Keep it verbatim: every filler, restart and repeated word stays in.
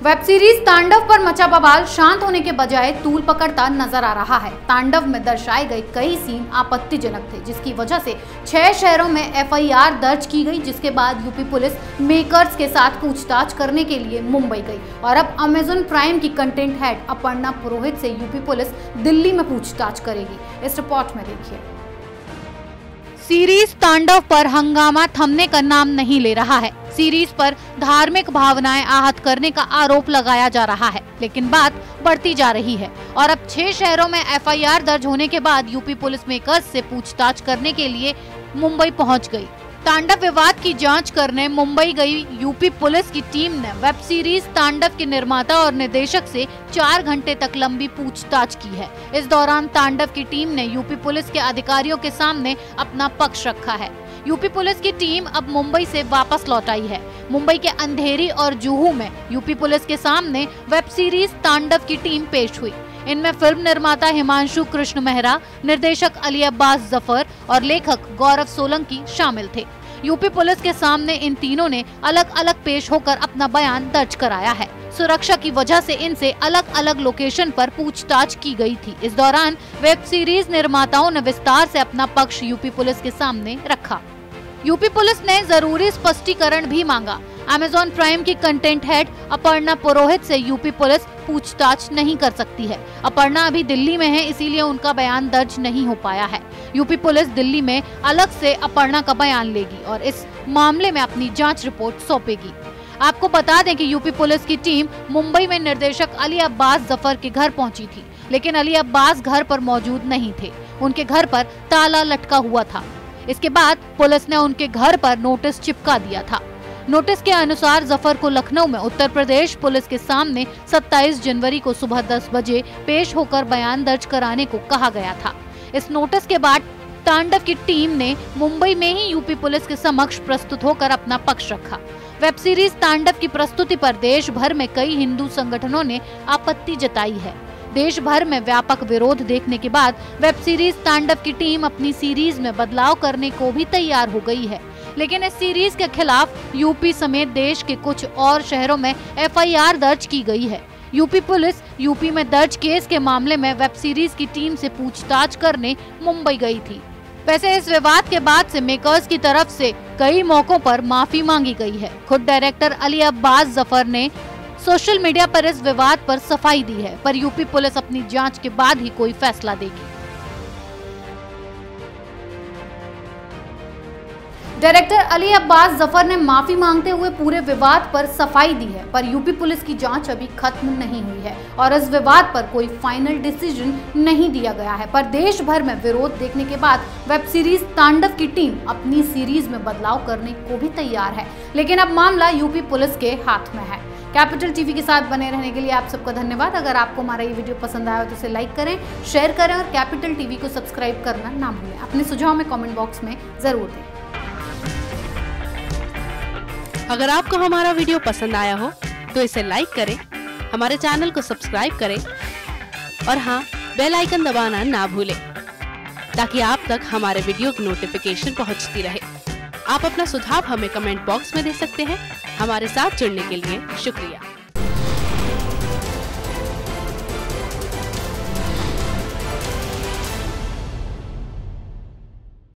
Web series तांडव पर मचा बवाल शांत होने के बजाय तूल पकड़ता नजर आ रहा है। तांडव में दर्शाए गए कई सीन आपत्तिजनक थे, जिसकी वजह से छह शहरों में एफ आई आर दर्ज की गई, जिसके बाद यूपी पुलिस मेकर्स के साथ पूछताछ करने के लिए मुंबई गई और अब अमेजन प्राइम की कंटेंट हेड अपर्णा पुरोहित से यूपी पुलिस दिल्ली में पूछताछ करेगी। इस रिपोर्ट में देखिए। सीरीज तांडव पर हंगामा थमने का नाम नहीं ले रहा है। सीरीज पर धार्मिक भावनाएं आहत करने का आरोप लगाया जा रहा है, लेकिन बात बढ़ती जा रही है और अब छह शहरों में एफ आई आर दर्ज होने के बाद यूपी पुलिस मेकर्स से पूछताछ करने के लिए मुंबई पहुंच गई। तांडव विवाद की जांच करने मुंबई गई यूपी पुलिस की टीम ने वेब सीरीज तांडव के निर्माता और निर्देशक से चार घंटे तक लंबी पूछताछ की है। इस दौरान तांडव की टीम ने यूपी पुलिस के अधिकारियों के सामने अपना पक्ष रखा है। यूपी पुलिस की टीम अब मुंबई से वापस लौट आई है। मुंबई के अंधेरी और जुहू में यूपी पुलिस के सामने वेब सीरीज तांडव की टीम पेश हुई। इनमें फिल्म निर्माता हिमांशु कृष्ण मेहरा, निर्देशक अली अब्बास जफर और लेखक गौरव सोलंकी शामिल थे। यूपी पुलिस के सामने इन तीनों ने अलग अलग पेश होकर अपना बयान दर्ज कराया है। सुरक्षा की वजह से इनसे अलग अलग लोकेशन पर पूछताछ की गई थी। इस दौरान वेब सीरीज निर्माताओं ने विस्तार से अपना पक्ष यूपी पुलिस के सामने रखा। यूपी पुलिस ने जरूरी स्पष्टीकरण भी मांगा। अमेजॉन प्राइम की कंटेंट हेड अपर्णा पुरोहित से यूपी पुलिस पूछताछ नहीं कर सकती है। अपर्णा अभी दिल्ली में है, इसीलिए उनका बयान दर्ज नहीं हो पाया है। यूपी पुलिस दिल्ली में अलग से अपर्णा का बयान लेगी और इस मामले में अपनी जांच रिपोर्ट सौंपेगी। आपको बता दें कि यूपी पुलिस की टीम मुंबई में निर्देशक अली अब्बास जफर के घर पहुंची थी, लेकिन अली अब्बास घर पर मौजूद नहीं थे। उनके घर पर ताला लटका हुआ था। इसके बाद पुलिस ने उनके घर पर नोटिस चिपका दिया था। नोटिस के अनुसार जफर को लखनऊ में उत्तर प्रदेश पुलिस के सामने सत्ताईस जनवरी को सुबह दस बजे पेश होकर बयान दर्ज कराने को कहा गया था। इस नोटिस के बाद तांडव की टीम ने मुंबई में ही यूपी पुलिस के समक्ष प्रस्तुत होकर अपना पक्ष रखा। वेब सीरीज तांडव की प्रस्तुति पर देश भर में कई हिंदू संगठनों ने आपत्ति जताई है। देश भर में व्यापक विरोध देखने के बाद वेब सीरीज तांडव की टीम अपनी सीरीज में बदलाव करने को भी तैयार हो गई है, लेकिन इस सीरीज के खिलाफ यूपी समेत देश के कुछ और शहरों में एफ आई आर दर्ज की गई है। यूपी पुलिस यूपी में दर्ज केस के मामले में वेब सीरीज की टीम से पूछताछ करने मुंबई गई थी। वैसे इस विवाद के बाद से मेकर्स की तरफ से कई मौकों पर माफी मांगी गई है। खुद डायरेक्टर अली अब्बास जफर ने सोशल मीडिया पर इस विवाद पर सफाई दी है, पर यूपी पुलिस अपनी जांच के बाद ही कोई फैसला देगी। डायरेक्टर अली अब्बास जफर ने माफी मांगते हुए पूरे विवाद पर सफाई दी है, पर यूपी पुलिस की जांच अभी खत्म नहीं हुई है और इस विवाद पर कोई फाइनल डिसीजन नहीं दिया गया है। पर देश भर में विरोध देखने के बाद वेब सीरीज तांडव की टीम अपनी सीरीज में बदलाव करने को भी तैयार है, लेकिन अब मामला यूपी पुलिस के हाथ में है। कैपिटल टीवी के साथ बने रहने के लिए आप सबका धन्यवाद। अगर आपको हमारा ये वीडियो पसंद आया हो तो इसे लाइक करें, शेयर करें और कैपिटल टीवी को सब्सक्राइब करना ना भूलें। अपने सुझाव में कमेंट बॉक्स में जरूर दें। अगर आपको हमारा वीडियो पसंद आया हो तो इसे लाइक करें, हमारे चैनल को सब्सक्राइब करें और हाँ, बेल आइकन दबाना ना भूलें ताकि आप तक हमारे वीडियो की नोटिफिकेशन पहुंचती रहे। आप अपना सुझाव हमें कमेंट बॉक्स में दे सकते हैं। हमारे साथ जुड़ने के लिए शुक्रिया।